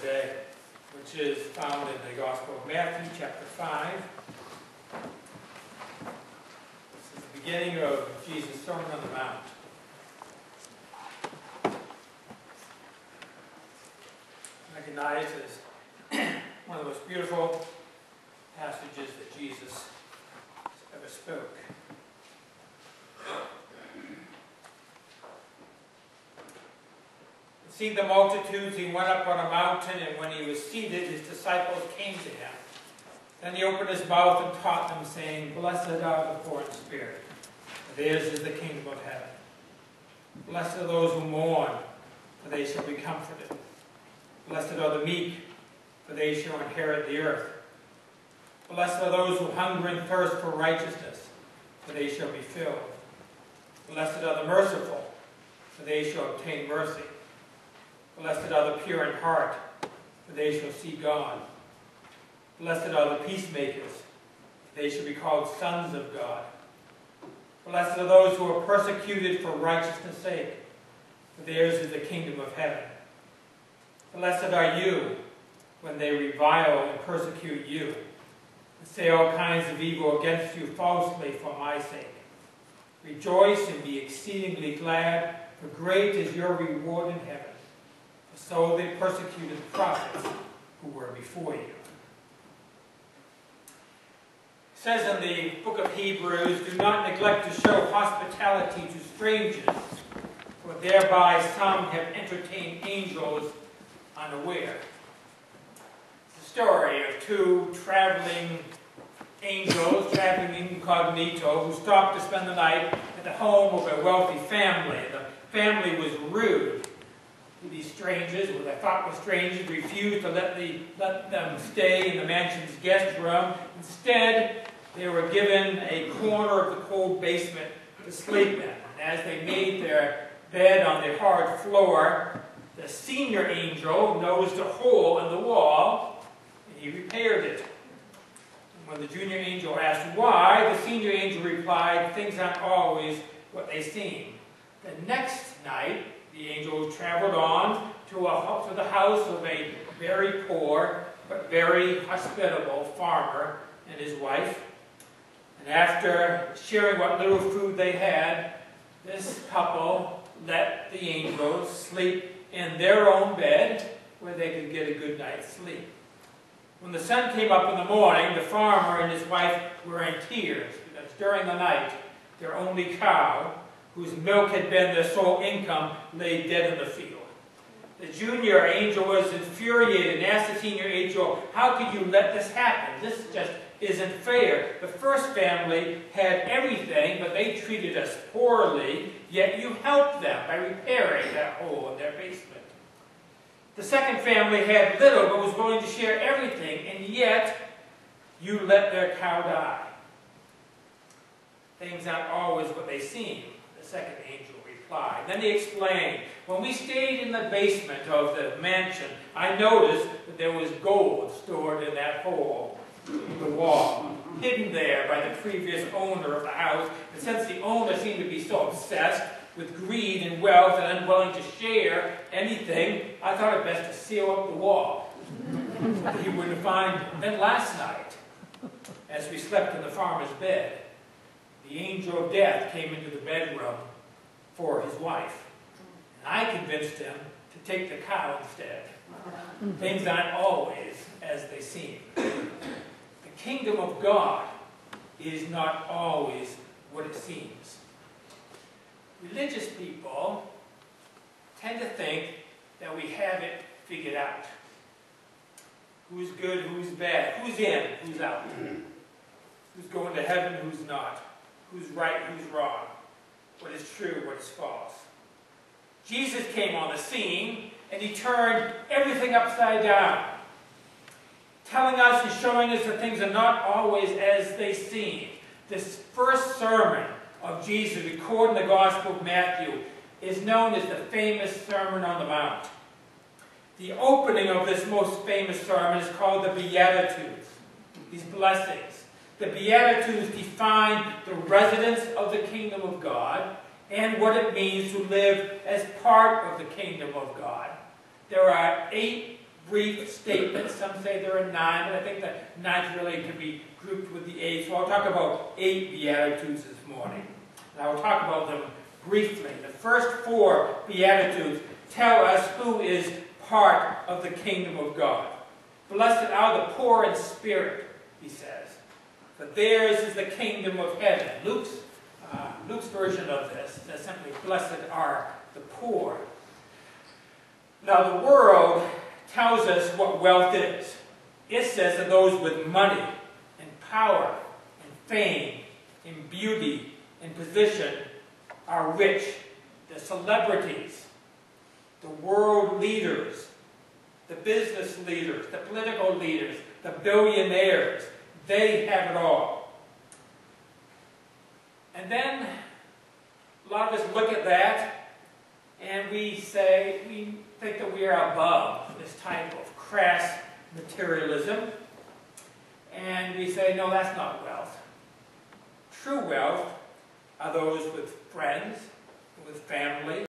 today, which is found in the Gospel of Matthew, chapter 5. This is the beginning of Jesus' Sermon on the Mount. Recognized as one of the most beautiful passages that Jesus ever spoke. Seeing the multitudes, he went up on a mountain, and when he was seated, his disciples came to him. Then he opened his mouth and taught them, saying, "Blessed are the poor in spirit, for theirs is the kingdom of heaven. Blessed are those who mourn, for they shall be comforted. Blessed are the meek, for they shall inherit the earth. Blessed are those who hunger and thirst for righteousness, for they shall be filled. Blessed are the merciful, for they shall obtain mercy. Blessed are the pure in heart, for they shall see God. Blessed are the peacemakers, for they shall be called sons of God. Blessed are those who are persecuted for righteousness' sake, for theirs is the kingdom of heaven. Blessed are you when they revile and persecute you, and say all kinds of evil against you falsely for my sake. Rejoice and be exceedingly glad, for great is your reward in heaven. So they persecuted the prophets who were before you." It says in the book of Hebrews, "Do not neglect to show hospitality to strangers, for thereby some have entertained angels unaware." It's the story of two traveling angels, traveling incognito, who stopped to spend the night at the home of a wealthy family. The family was rude. These strangers, who they thought were strangers, refused to let them stay in the mansion's guest room. Instead, they were given a corner of the cold basement to sleep in. And as they made their bed on the hard floor, the senior angel noticed a hole in the wall, and he repaired it. And when the junior angel asked why, the senior angel replied, "Things aren't always what they seem." The next night, the angel traveled on to the house of a very poor but very hospitable farmer and his wife. And after sharing what little food they had, this couple let the angels sleep in their own bed where they could get a good night's sleep. When the sun came up in the morning, the farmer and his wife were in tears because during the night, their only cow, whose milk had been their sole income, lay dead in the field. The junior angel was infuriated and asked the senior angel, "How could you let this happen? This just isn't fair. The first family had everything, but they treated us poorly, yet you helped them by repairing that hole in their basement. The second family had little, but was willing to share everything, and yet you let their cow die. Things aren't always what they seem." The second angel replied. Then he explained, "When we stayed in the basement of the mansion, I noticed that there was gold stored in that hole in the wall, hidden there by the previous owner of the house. And since the owner seemed to be so obsessed with greed and wealth and unwilling to share anything, I thought it best to seal up the wall so that he wouldn't find it. Then last night, as we slept in the farmer's bed, the angel of death came into the bedroom for his wife. And I convinced him to take the cow instead. Things aren't always as they seem." The kingdom of God is not always what it seems. Religious people tend to think that we have it figured out. Who's good, who's bad, who's in, who's out, who's going to heaven, who's not. Who's right, who's wrong, what is true, what is false. Jesus came on the scene, and he turned everything upside down, telling us and showing us that things are not always as they seem. This first sermon of Jesus, recorded in the Gospel of Matthew, is known as the famous Sermon on the Mount. The opening of this most famous sermon is called the Beatitudes, these blessings. The Beatitudes define the residents of the kingdom of God and what it means to live as part of the kingdom of God. There are 8 brief statements. Some say there are 9, but I think that 9 really could be grouped with the 8. So I'll talk about 8 Beatitudes this morning. And I will talk about them briefly. The first 4 Beatitudes tell us who is part of the kingdom of God. Blessed are the poor in spirit, he says, for theirs is the kingdom of heaven. Luke's version of this says simply, blessed are the poor. Now the world tells us what wealth is. It says that those with money and power and fame and beauty and position are rich. The celebrities, the world leaders, the business leaders, the political leaders, the billionaires, they have it all. And then a lot of us look at that and we think that we are above this type of crass materialism. And we say, no, that's not wealth. True wealth are those with friends, with family,